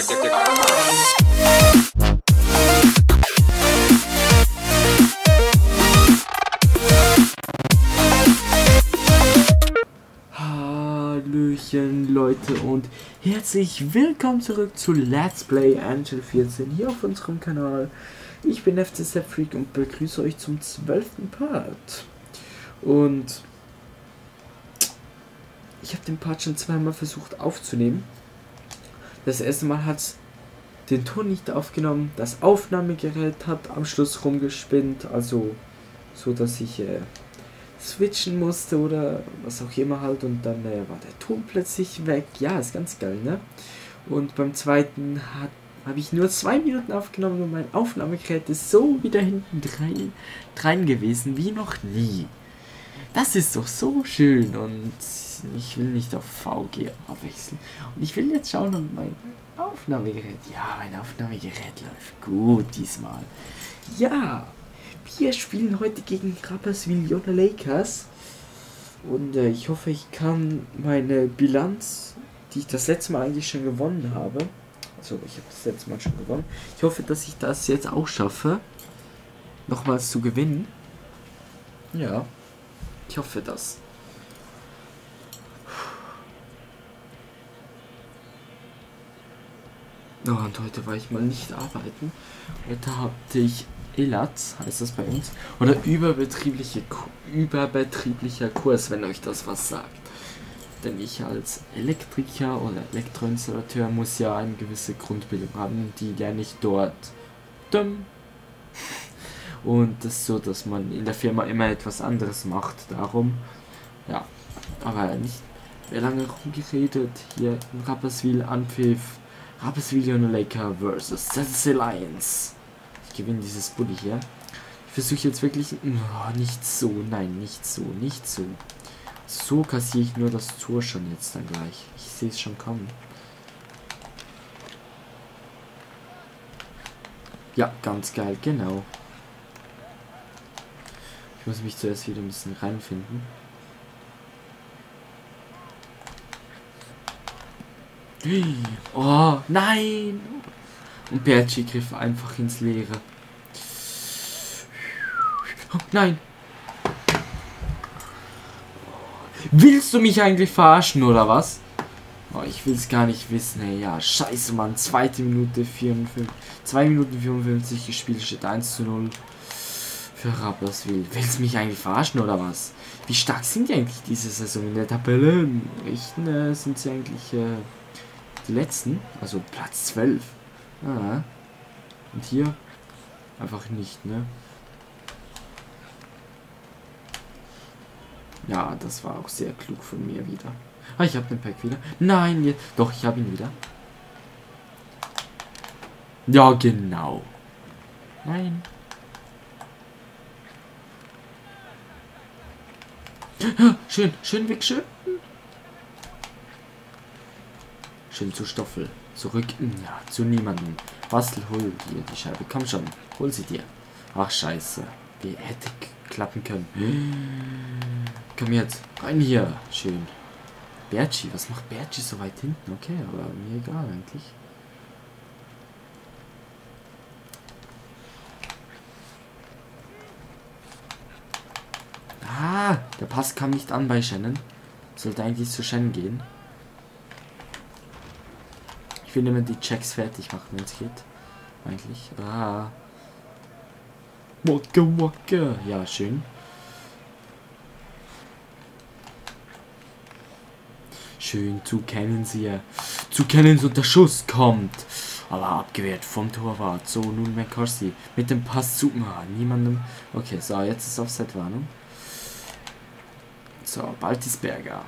Hallöchen Leute und herzlich willkommen zurück zu Let's Play Angel 14 hier auf unserem Kanal. Ich bin FCZ-Freak und begrüße euch zum 12. Part. Und ich habe den Part schon zweimal versucht aufzunehmen. Das erste Mal hat den Ton nicht aufgenommen, das Aufnahmegerät hat am Schluss rumgespinnt, also so dass ich switchen musste oder was auch immer halt, und dann war der Ton plötzlich weg. Ja, ist ganz geil, ne? Und beim zweiten habe ich nur 2 Minuten aufgenommen und mein Aufnahmegerät ist so wieder hinten rein gewesen wie noch nie. Das ist doch so schön und ich will nicht auf VG wechseln. Und ich will jetzt schauen, ob mein Aufnahmegerät, ja, mein Aufnahmegerät läuft gut diesmal. Ja, wir spielen heute gegen Rapperswil Jona Lakers und ich hoffe, ich kann meine Bilanz, die ich das letzte Mal eigentlich schon gewonnen habe, also ich habe das letzte Mal schon gewonnen, ich hoffe, dass ich das jetzt auch schaffe, nochmals zu gewinnen. Ja, ich hoffe das. Oh, und heute war ich mal nicht arbeiten. Heute hatte ich ELATS, heißt das bei uns, oder überbetrieblicher Kurs, wenn euch das was sagt. Denn ich als Elektriker oder Elektroinstallateur muss ja eine gewisse Grundbildung haben, die lerne ich dort. Und das ist so, dass man in der Firma immer etwas anderes macht, darum, ja, aber nicht mehr lange rumgeredet, hier in Rapperswil Anpfiff, Rapperswil Jona Lakers vs. ZSC Lions. Ich gewinne dieses Bulli hier. Ich versuche jetzt wirklich, nicht so, nein, nicht so. So kassiere ich nur das Tor schon jetzt dann gleich. Ich sehe es schon kommen. Ja, ganz geil, genau. Ich muss mich zuerst wieder ein bisschen reinfinden. Oh, nein! Und Berchi griff einfach ins Leere. Oh, nein! Willst du mich eigentlich verarschen, oder was? Oh, ich will es gar nicht wissen, ey. Ja, scheiße, Mann. 2 Minuten 54 gespielt, steht 1:0 für Rapperswil. Willst du mich eigentlich verarschen, oder was? Wie stark sind die eigentlich diese Saison in der Tabelle? Richten sind sie eigentlich die letzten, also Platz 12. Ah. Und hier einfach nicht, ne? Ja, das war auch sehr klug von mir wieder. Ah, ich habe den Pack wieder. Nein, doch, ich habe ihn wieder. Ja, genau. Nein. Schön, schön weg, schön. Schön zu Stoffel. Zurück, ja, zu niemandem. Bastel, hol dir die Scheibe. Komm schon, hol sie dir. Ach, scheiße. Wie hätte klappen können. Komm jetzt, rein hier. Schön. Berchi, was macht Berchi so weit hinten? Okay, aber mir egal eigentlich. Ah, der Pass kam nicht an bei Shannon. Sollte eigentlich zu Shannon gehen. Ich will immer die Checks fertig machen, wenn es geht. Eigentlich. Ah. Wocke. Ja, schön. Schön zu Cannons hier. Zu Cannons und der Schuss kommt. Aber abgewehrt vom Torwart. So, nun McCarthy. Mit dem Pass zu niemandem. Okay, so, jetzt ist Offside-Warnung. So, Baltisberger.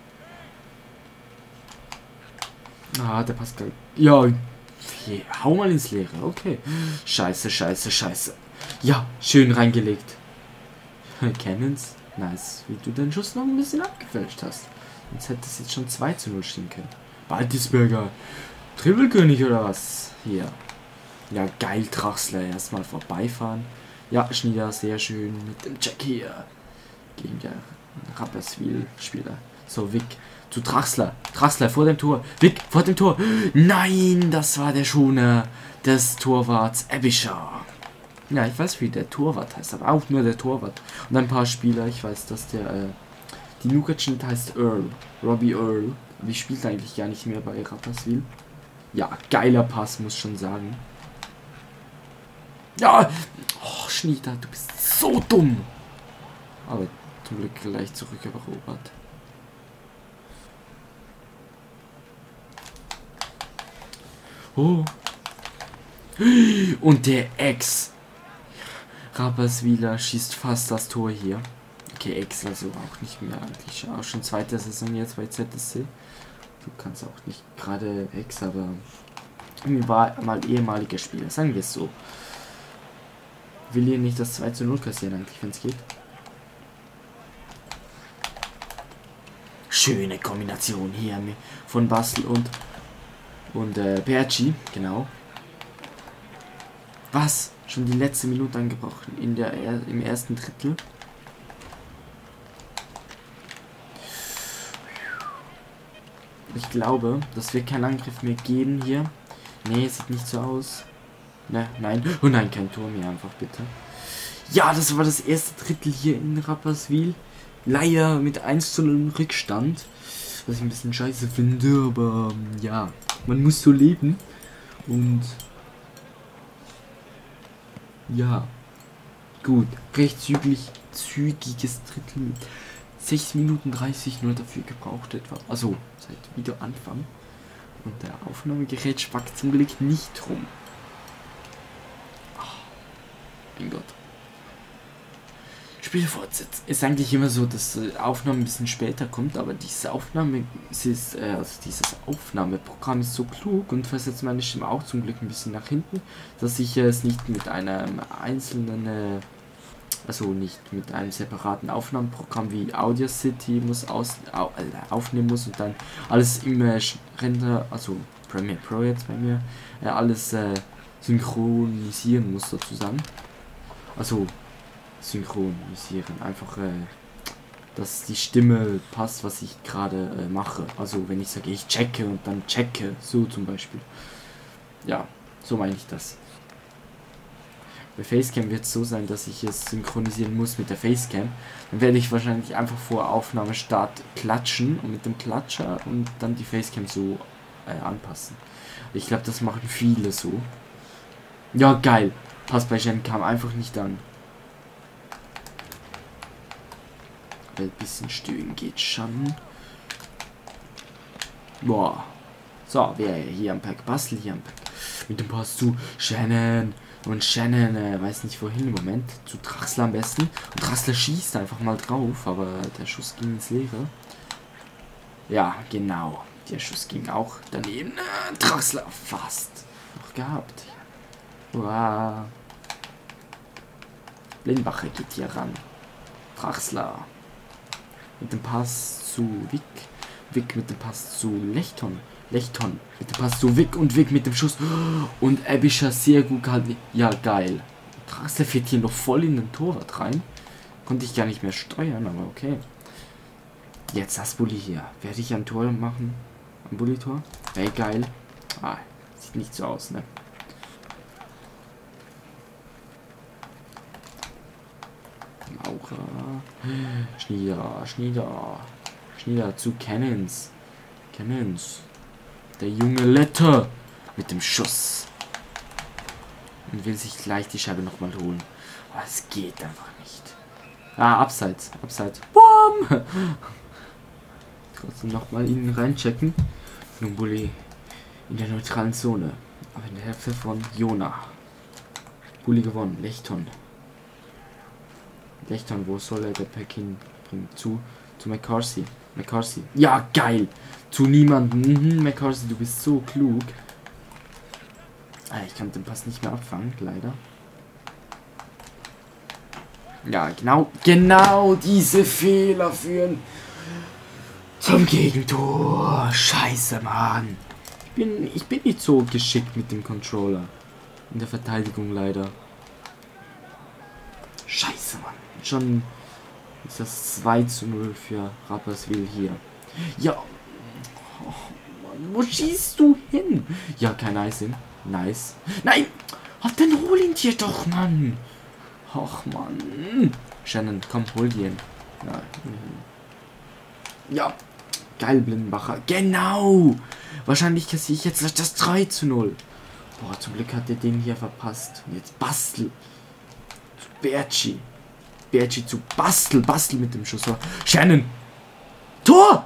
Ah, der passt gleich. Ja, hau mal ins Leere. Okay. Scheiße. Ja, schön reingelegt. Cannons. Nice. Wie du den Schuss noch ein bisschen abgefälscht hast. Sonst hätte es jetzt schon 2:0 stehen können. Baltisberger. Dribbelkönig oder was? Hier. Ja, geil, Draxler. Erstmal vorbeifahren. Ja, Schnieder, sehr schön mit dem Check hier. Gegen der Rapperswil-Spieler. So, Wick. Zu Draxler. Draxler vor dem Tor. Weg, vor dem Tor. Nein, das war der Schoner des Torwarts Aebischer. Ja, ich weiß, wie der Torwart heißt, aber auch nur der Torwart. Und ein paar Spieler, ich weiß, dass der, die Nougat heißt Earl. Robbie Earl. Wie spielt eigentlich gar nicht mehr bei Rapperswil. Ja, geiler Pass, muss schon sagen. Ja! Oh, Schnieder, du bist so dumm! Aber zum Glück gleich zurückerobert. Oh. Und der Ex. Rapperswiler schießt fast das Tor hier. Okay, Ex also auch nicht mehr eigentlich. Auch schon zweite Saison jetzt bei ZSC. Du kannst auch nicht gerade Ex, aber war mal ehemaliger Spieler, sagen wir es so. Will hier nicht das 2:0 kassieren eigentlich, wenn es geht. Schöne Kombination hier von Bastel und Berci, genau. Was? Schon die letzte Minute angebrochen im ersten Drittel. Ich glaube, dass wir keinen Angriff mehr geben hier. Nee, sieht nicht so aus. Ne, nein. Oh nein, kein Tor mehr, einfach bitte. Ja, das war das erste Drittel hier in Rapperswil. Leider mit 1:0 im Rückstand. Was ich ein bisschen scheiße finde, aber ja, man muss so leben. Und ja, gut. Recht zügiges Drittel mit 6 Minuten 30 nur dafür gebraucht etwa. Also seit Videoanfang. Und der Aufnahmegerät spackt zum Glück nicht rum. Oh, mein Gott. Spiel fortsetzen. Ist eigentlich immer so, dass die Aufnahme ein bisschen später kommt, aber diese Aufnahme, dieses Aufnahmeprogramm ist so klug und versetzt meine Stimme auch zum Glück ein bisschen nach hinten, dass ich es nicht mit einem einzelnen, also nicht mit einem separaten Aufnahmeprogramm wie Audacity aufnehmen muss und dann alles im Render, also Premiere Pro jetzt bei mir, alles synchronisieren muss sozusagen. Also synchronisieren. Einfach, dass die Stimme passt, was ich gerade mache. Also wenn ich sage, ich checke und dann checke, so zum Beispiel. Ja, so meine ich das. Bei Facecam wird es so sein, dass ich es synchronisieren muss mit der Facecam. Dann werde ich wahrscheinlich einfach vor Aufnahmestart klatschen und mit dem Klatscher und dann die Facecam so anpassen. Ich glaube, das machen viele so. Ja, geil. Pass bei Gen kam einfach nicht an. Ein bisschen stöhnen geht schon. Boah. So, wer hier am Pack? Bastel hier am Pack. Mit dem Pass zu Shannon. Und Shannon weiß nicht wohin im Moment. Zu Draxler am besten. Und Draxler schießt einfach mal drauf, aber der Schuss ging ins Leere. Ja, genau. Der Schuss ging auch daneben. Draxler fast noch gehabt. Wow. Blindbacher geht hier ran. Draxler. Mit dem Pass zu Wick. Wick mit dem Pass zu Lechton. Lechton mit dem Pass zu Wick und Wick mit dem Schuss. Und Aebischer sehr gut gehalten. Ja, geil. Draxler fährt hier noch voll in den Torwart rein. Konnte ich gar nicht mehr steuern, aber okay. Jetzt das Bulli hier. Werde ich ein Tor machen? Ein Bulli-Tor? Wäre geil. Ah, sieht nicht so aus, ne? Maurer. Schnieder zu Cannons. Der junge Letter mit dem Schuss. Und will sich gleich die Scheibe nochmal holen. Aber es geht einfach nicht. Ah, abseits. Boom! Trotzdem nochmal ihn reinchecken. Bulli in der neutralen Zone. Aber in der Hälfte von Jona. Bulli gewonnen. Lechton, wo soll er der Pack hinbringen? Zu McCarthy. Ja, geil. Zu niemandem. McCarthy, du bist so klug. Ich kann den Pass nicht mehr abfangen, leider. Ja, genau diese Fehler führen zum Gegentor. Scheiße, Mann. Ich bin nicht so geschickt mit dem Controller. In der Verteidigung leider. Scheiße, Mann. Schon ist das 2:0 für Rapperswil hier. Ja, Oh, Mann, wo schießt du hin? Ja, kein Icing. Nice. Nein! Ach, dann hol ihn dir doch, Mann. Ach, Mann. Shannon, komm, hol ihn. Ja. Ja. Geil, Blindenbacher. Genau. Wahrscheinlich kassiere ich jetzt das 3:0. Boah, zum Glück hat der den hier verpasst. Und jetzt Bastel. Zu Berchi. Berchi zu Bastel. Bastel mit dem Schuss. Shannon. Tor!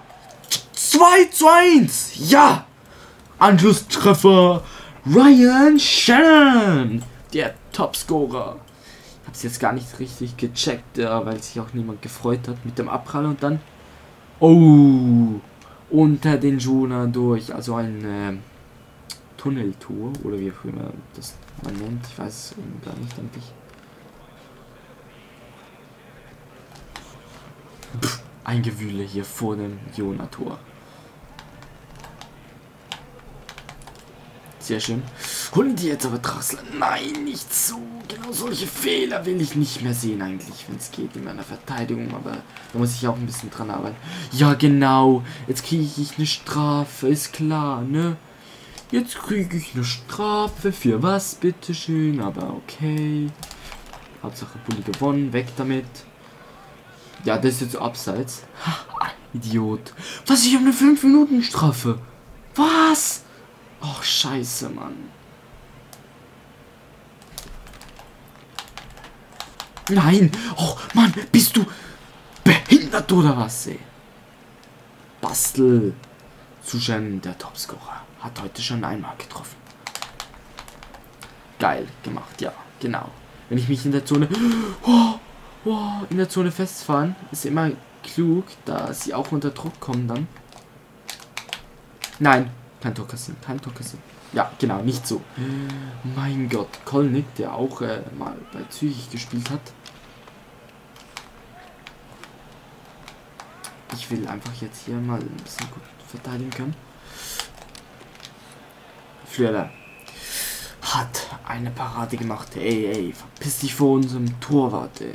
2:1. Ja. Anschlusstreffer. Ryan Shannon. Der Topscorer. Ich hab's jetzt gar nicht richtig gecheckt, weil sich auch niemand gefreut hat mit dem Abprall und dann. Oh. Unter den Jonah durch. Also ein Tunneltor. Oder wie auch immer das man nennt. Ich weiß es eben gar nicht endlich. Ein Gewühle hier vor dem Jonah-Tor. Sehr schön. Holen die jetzt aber Draxler. Nein, nicht so. Genau solche Fehler will ich nicht mehr sehen eigentlich, wenn es geht in meiner Verteidigung. Aber da muss ich auch ein bisschen dran arbeiten. Ja, genau. Jetzt kriege ich eine Strafe. Ist klar, ne? Jetzt kriege ich eine Strafe. Für was, bitteschön. Aber okay. Hauptsache Bulli gewonnen. Weg damit. Ja, das ist jetzt abseits. Idiot. Was? Ich habe eine 5-Minuten-Strafe. Was? Ach, scheiße, Mann. Nein. Oh, Mann, bist du behindert oder was, ey? Bastel. Zuschan, der Topscorer. Hat heute schon einmal getroffen. Geil gemacht, ja, genau. Wenn ich mich in der Zone... in der Zone festfahren, ist immer klug, da sie auch unter Druck kommen dann. Nein. Kein Tor kassieren, kein Tor kassieren. Ja, genau, nicht so. Mein Gott, Kolnick, der auch mal bei Zürich gespielt hat. Ich will einfach jetzt hier mal ein bisschen gut verteidigen können. Flöder hat eine Parade gemacht. Ey, verpiss dich vor unserem Torwart, ey.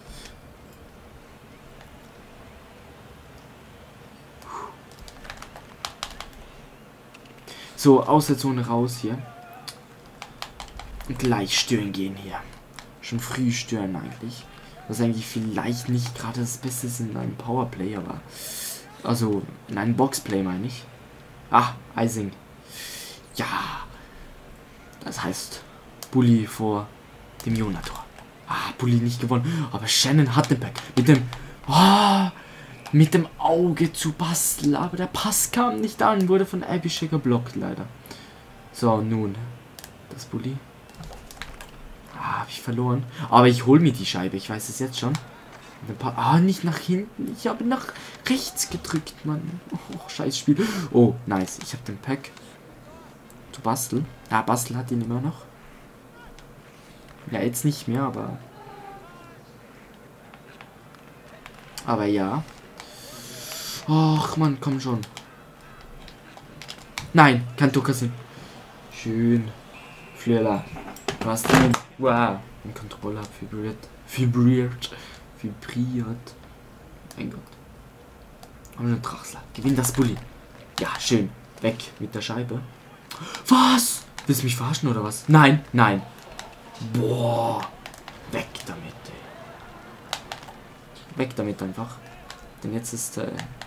So, aus der Zone raus hier. Und gleich stören gehen hier. Schon früh stören eigentlich. Was eigentlich vielleicht nicht gerade das Beste ist in einem Powerplay, aber... Also, in einem Boxplay meine ich. Ah, Icing. Ja. Das heißt, Bulli vor dem Jonah-Tor. Ah, Bulli nicht gewonnen. Aber Shannon hat den Pack. Mit dem... Oh, mit dem Auge zu Bastel, aber der Pass kam nicht an, wurde von Abhishek geblockt, leider. So, nun, das Bulli. Ah, habe ich verloren. Aber ich hole mir die Scheibe, ich weiß es jetzt schon. Nicht nach hinten, ich habe nach rechts gedrückt, Mann. Oh, scheiß Spiel. Oh, nice, ich habe den Pack zu Bastel. Ja, Bastel hat ihn immer noch. Ja, jetzt nicht mehr, aber... Aber ja. Ach, Mann, komm schon. Nein, kein Tor kassieren. Schön. Flöler. Du hast den... Wow. Den Controller hat vibriert. Mein Gott. Aber eine Draxler. Gewinn das Bulli. Ja, schön. Weg mit der Scheibe. Was? Willst du mich verarschen oder was? Nein, nein. Boah. Weg damit, ey. Weg damit einfach. Denn jetzt ist...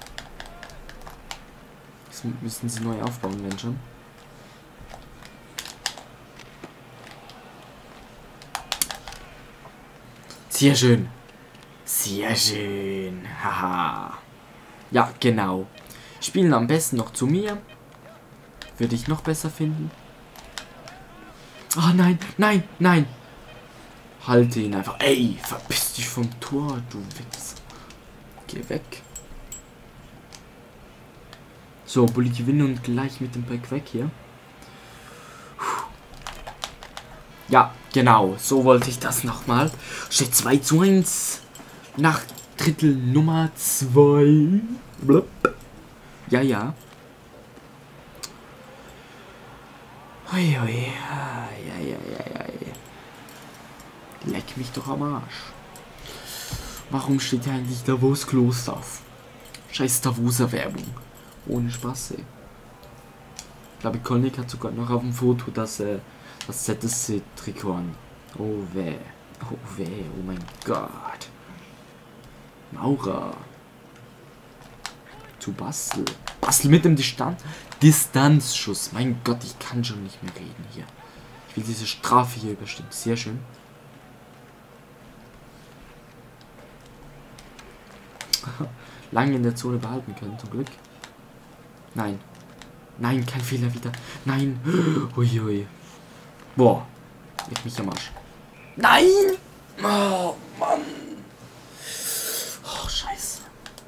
Jetzt müssen sie neu aufbauen, wenn schon. Sehr schön. Sehr schön. Haha. Ja, genau. Spielen am besten noch zu mir. Würde ich noch besser finden. Ah, nein, nein, nein. Halte ihn einfach. Ey, verpiss dich vom Tor, du Wichser. Geh weg. So, Bulli gewinnen und gleich mit dem Pack weg hier. Ja, genau. So wollte ich das nochmal. Steht 2:1. Nach Drittel Nummer 2. Blub. Ja, ja. Ui, ui. Leck mich doch am Arsch. Warum steht hier eigentlich Davos Kloster auf? Scheiß Davoser Werbung. Ohne Spaß, ey. Ich glaube, Kolnik hat sogar noch auf dem Foto das ZSC-Trikot an. Oh weh. Oh weh, oh mein Gott. Maurer. Zu Bastel. Bastel mit dem Distanzschuss. Mein Gott, ich kann schon nicht mehr reden hier. Ich will diese Strafe hier überstehen. Sehr schön. Lange in der Zone behalten können, zum Glück. Nein. Nein, kein Fehler wieder. Nein. Uiui. Boah. Leg mich am Arsch. Nein! Oh, Mann. Oh, scheiße.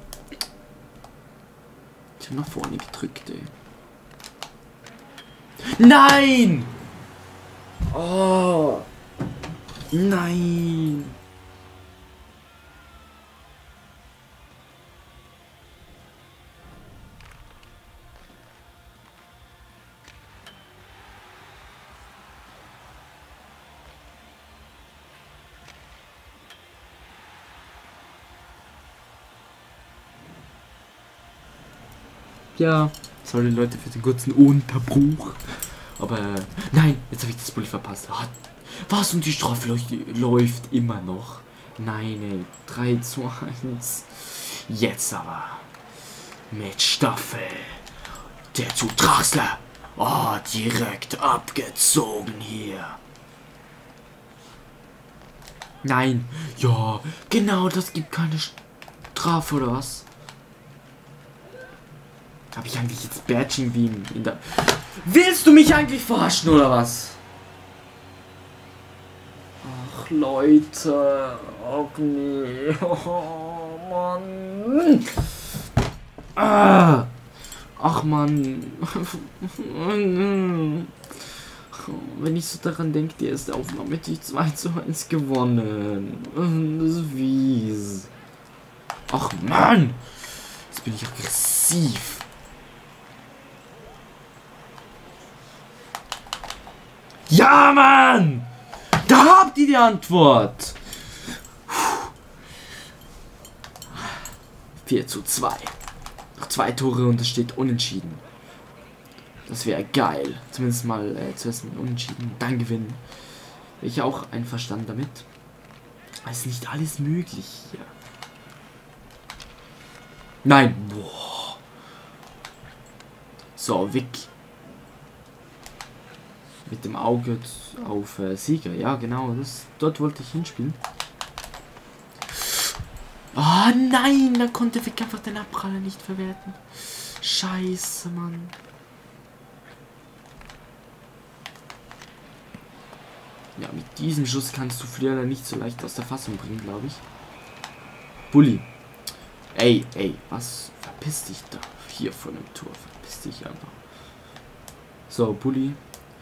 Ich hab nach vorne gedrückt, ey. Nein! Oh. Nein. Ja, sorry Leute für den kurzen Unterbruch. Aber nein, jetzt habe ich das Bulli verpasst. Was, und die Strafe läuft immer noch. Nein, ey. 3:1. Jetzt aber. Mit Staffel. Der zu Draxler. Oh, direkt abgezogen hier. Nein. Ja, genau, das gibt keine Strafe, oder was? Habe ich eigentlich jetzt Badging wie in der... Willst du mich eigentlich verarschen, oder was? Ach, Leute. Oh, nee. Oh, Mann. Ah. Ach, Mann. Wenn ich so daran denke, die erste Aufnahme hätte ich 2:1 gewonnen. Das ist fies. Ach, Mann. Jetzt bin ich aggressiv. Ja, Mann! Da habt ihr die Antwort! 4:2. Noch 2 Tore und es steht unentschieden. Das wäre geil. Zumindest mal zuerst mit unentschieden, dann gewinnen. Wäre ich auch einverstanden damit. Es ist nicht alles möglich hier. Nein! Boah. So, weg. Mit dem Auge auf Sieger. Ja, genau. Dort wollte ich hinspielen. Oh nein, da konnte Vic einfach den Abpraller nicht verwerten. Scheiße, Mann. Ja, mit diesem Schuss kannst du Flieger nicht so leicht aus der Fassung bringen, glaube ich. Bulli. Ey, was? Verpiss dich da. Hier vor dem Tor. Verpiss dich einfach. So, Bulli.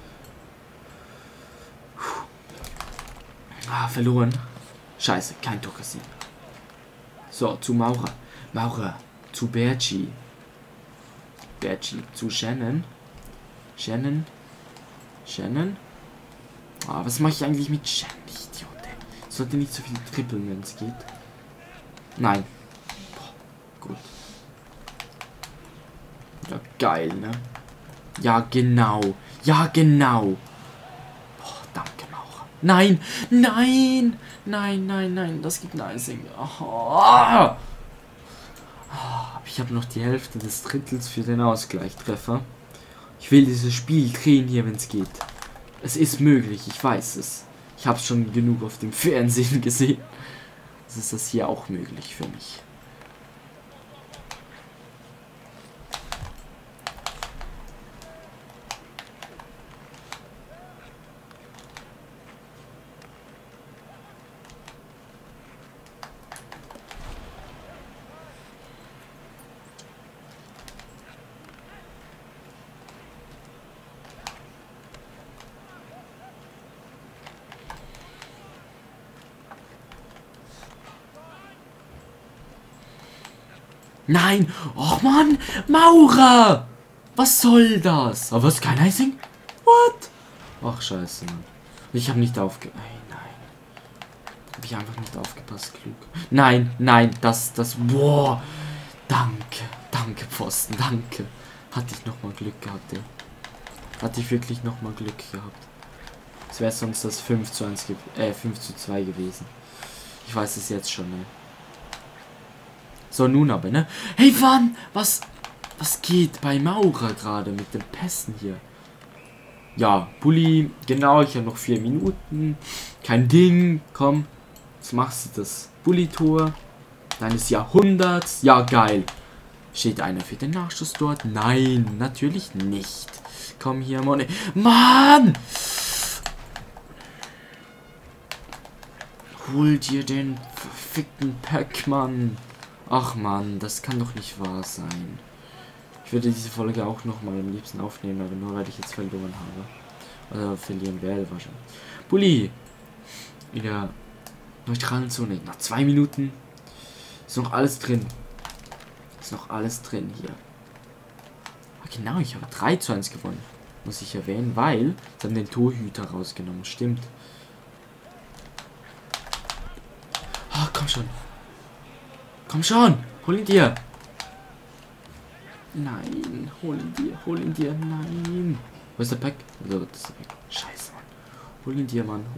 Ah, verloren. Scheiße, kein Tor kassieren. So, zu Maurer. Maurer. Zu Berchi. Berchi. Zu Shannon. Shannon. Ah, was mache ich eigentlich mit Shannon? Ich Idiot, ey. Sollte nicht so viel trippeln, wenn es geht. Nein. Boah, gut. Ja, geil, ne? Ja, genau. Ja, genau. Nein, das gibt ein Icing. Oh. Ich habe noch die Hälfte des Drittels für den Ausgleichstreffer. Ich will dieses Spiel drehen hier, wenn es geht. Es ist möglich, ich weiß es. Ich habe es schon genug auf dem Fernsehen gesehen. Es ist das hier auch möglich für mich. Nein! Och Mann! Maurer! Was soll das? Aber was? Kein Icing? What? Ach scheiße, Mann. Ich habe nicht aufgepasst. Nein. Habe ich einfach nicht aufgepasst, klug. Nein, das. Boah! Danke, Pfosten, danke. Hatte ich nochmal Glück gehabt, ey. Hatte ich wirklich nochmal Glück gehabt. Es wäre sonst das 5:2 gewesen. Ich weiß es jetzt schon, ne? So, nun aber, ne? Hey, Mann! Was geht bei Maurer gerade mit den Pässen hier? Ja, Bulli, genau, ich habe noch 4 Minuten. Kein Ding, komm. Jetzt machst du das Bulli-Tor. Deines Jahrhunderts. Ja, geil. Steht einer für den Nachschuss dort? Nein, natürlich nicht. Komm hier, Mann. Mann! Hol dir den verfickten Pack, Mann. Ach, Mann, das kann doch nicht wahr sein. Ich würde diese Folge auch noch mal am liebsten aufnehmen, aber nur weil ich jetzt verloren habe. Oder verlieren werde wahrscheinlich. Bulli! In der neutralen Zone. Nach 2 Minuten ist noch alles drin. Ist noch alles drin hier. Ah, genau, ich habe 3:1 gewonnen. Muss ich erwähnen, weil sie haben den Torhüter rausgenommen. Stimmt. Ah, komm schon. Komm schon! Hol ihn dir! Nein, hol ihn dir, nein. Wo ist der Pack? So, das ist der Pack. Scheiße, Mann. Hol ihn dir, Mann.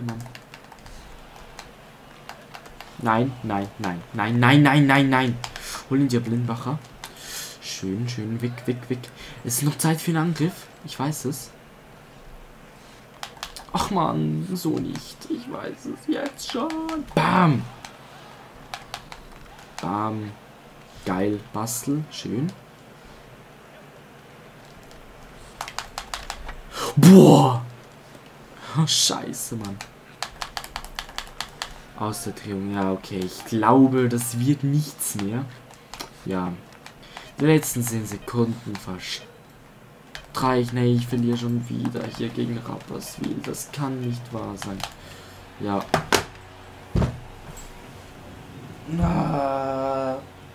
Nein. Hol ihn dir, Blindbacher. Schön, weg. Es ist noch Zeit für einen Angriff. Ich weiß es. Ach, Mann, so nicht. Ich weiß es jetzt schon. Bam! Geil, Bastel. Schön. Boah! Oh, scheiße, Mann. Aus der Drehung. Ja, okay. Ich glaube, das wird nichts mehr. Ja. Die letzten 10 Sekunden verstreichen. Nee, ich verliere schon wieder hier gegen Rapperswil. Das kann nicht wahr sein. Ja. Na.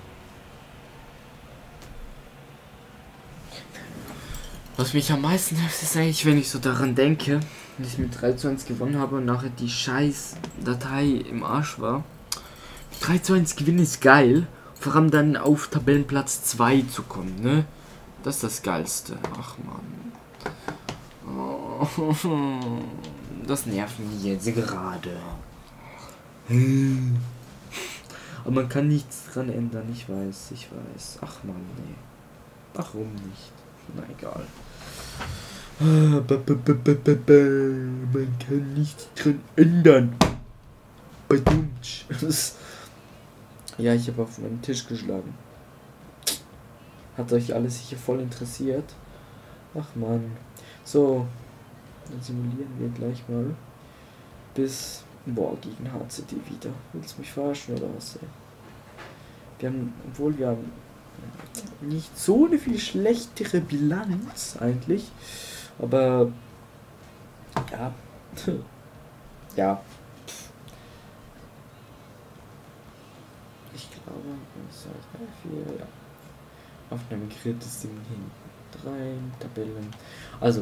Was mich am meisten hilft, ist eigentlich, wenn ich so daran denke, dass ich mit 3:1 gewonnen habe und nachher die scheiß Datei im Arsch war. 3:1 gewinnen ist geil. Vor allem dann auf Tabellenplatz 2 zu kommen, ne? Das ist das Geilste. Ach, Mann. Oh, das nervt mich jetzt gerade. Aber man kann nichts dran ändern, ich weiß. Ach, Mann, nee. Warum nicht? Na, egal. Man kann nichts dran ändern. Badumtsch. Ja, ich habe auf meinen Tisch geschlagen. Hat euch alles sicher voll interessiert? Ach, Mann. So, dann simulieren wir gleich mal. Bis, gegen HCD wieder. Willst du mich verarschen oder was, ey? Wir haben nicht so eine viel schlechtere Bilanz eigentlich, aber ja, ja, ich glaube, 1, 2, 3, 4, ja, Aufnahmegerät ist hinten 3 Tabellen, also,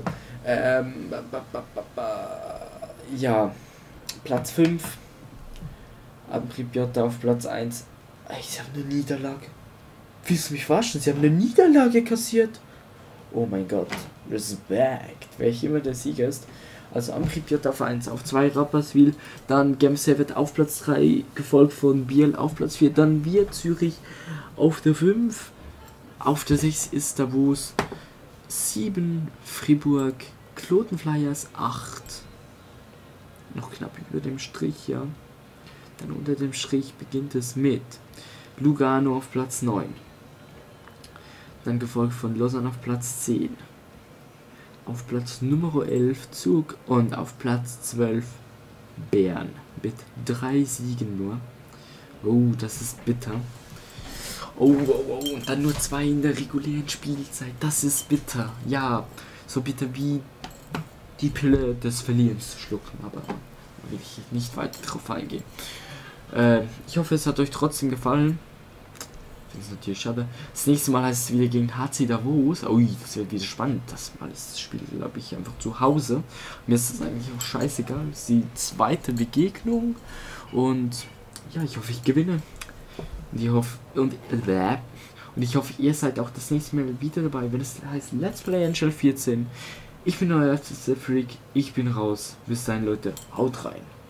ja, Platz 5, Pripyat auf Platz 1, ich habe eine Niederlage. Willst du mich verarschen? Sie haben eine Niederlage kassiert. Oh mein Gott. Respekt. Welch immer der Sieger ist. Also Pripyat auf 1, auf 2 Rapperswil, dann Gemsevet auf Platz 3, gefolgt von Biel auf Platz 4, dann wir Zürich auf der 5, auf der 6 ist Davos, 7 Fribourg, Kloten Flyers 8. Noch knapp über dem Strich, ja. Dann unter dem Strich beginnt es mit Lugano auf Platz 9. Dann gefolgt von Lausanne auf Platz 10. Auf Platz Nummer 11 Zug und auf Platz 12 Bern. Mit 3 Siegen nur. Oh, das ist bitter. Oh, und dann nur 2 in der regulären Spielzeit. Das ist bitter. Ja, so bitter wie die Pille des Verlierens schlucken. Aber da will ich nicht weiter drauf eingehen. Ich hoffe, es hat euch trotzdem gefallen. Das ist natürlich schade. Das nächste Mal heißt es wieder gegen HC Davos. Ui, das wird wieder spannend. Das Mal ist das Spiel, glaube ich, einfach zu Hause. Mir ist das eigentlich auch scheißegal. Das ist die zweite Begegnung. Und ja, ich hoffe, ich gewinne. Und ich hoffe, ihr seid auch das nächste Mal wieder dabei, wenn es heißt Let's Play NHL 14. Ich bin euer letzter Freak. Ich bin raus. Bis dahin, Leute. Haut rein.